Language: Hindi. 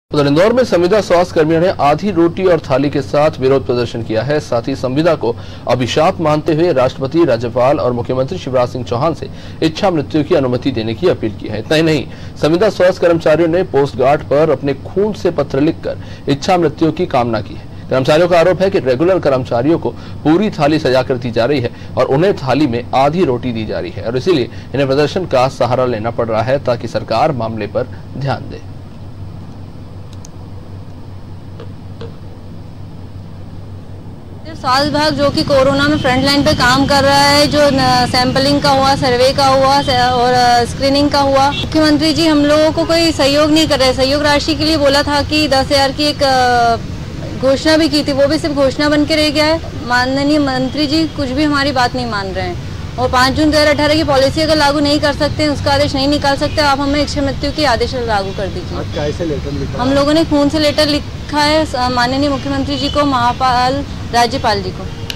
उधर इंदौर में संविदा स्वास्थ्य कर्मियों ने आधी रोटी और थाली के साथ विरोध प्रदर्शन किया है। साथ ही संविदा को अभिशाप मानते हुए राष्ट्रपति, राज्यपाल और मुख्यमंत्री शिवराज सिंह चौहान से इच्छा मृत्यु की अनुमति देने की अपील की है। इतना ही नहीं, संविदा स्वास्थ्य कर्मचारियों ने पोस्ट गार्ड पर अपने खून से पत्र लिखकर इच्छा मृत्यु की कामना की है। कर्मचारियों का आरोप है कि रेगुलर कर्मचारियों को पूरी थाली सजाकर दी जा रही है और उन्हें थाली में आधी रोटी दी जा रही है और इसीलिए इन्हें प्रदर्शन का सहारा लेना पड़ रहा है ताकि सरकार मामले पर ध्यान दे। स्वास्थ्य विभाग जो कि कोरोना में फ्रंट लाइन पे काम कर रहा है, जो सैंपलिंग का हुआ, सर्वे का हुआ और स्क्रीनिंग का हुआ, मुख्यमंत्री जी हम लोगों को कोई सहयोग नहीं कर रहे। सहयोग राशि के लिए बोला था कि 10,000 की एक घोषणा भी की थी, वो भी सिर्फ घोषणा बन के रह गया है। माननीय मंत्री जी कुछ भी हमारी बात नहीं मान रहे हैं और 5 जून 2018 की पॉलिसी अगर लागू नहीं कर सकते हैं, उसका आदेश नहीं निकाल सकते, आप हमें इच्छा मृत्यु की आदेश लागू कर दीजिए। कैसे लेटर लिखा? हम लोगों ने खून से लेटर लिखा है माननीय मुख्यमंत्री जी को, महापाल, राज्यपाल जी को।